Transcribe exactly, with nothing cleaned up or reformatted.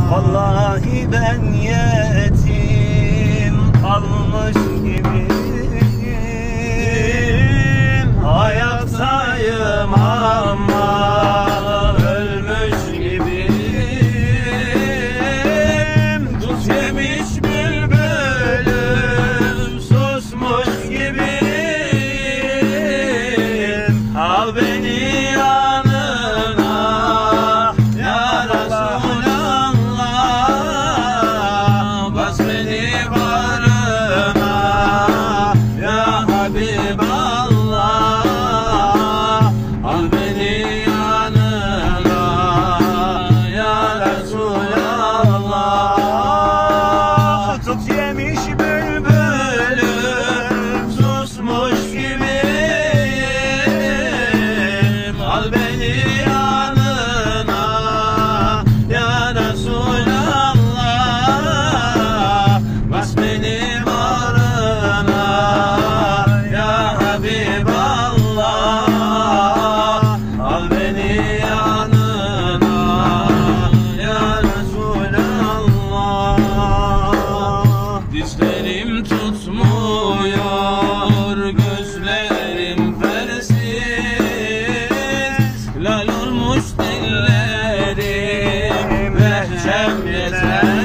Vallahi ben yetim kalmış gibiyim. Hayattayım ama ölmüş gibiyim. Tuz yemiş bülbülüm susmuş gibiyim. Al beni yanına ya Resulallah, bas beni bağrına ya Habiballah. Al beni yanına ya Resulallah. Tut yemiş bülbülüm susmuş gibiyim. Al beni yanına ya Resulallah, bas beni bağrına ya Habiballah. Al beni yanına ya Resulallah. Dizlerim tutmuyor, gözlerim fersiz, lal olmuş dillerim, lehçem yeter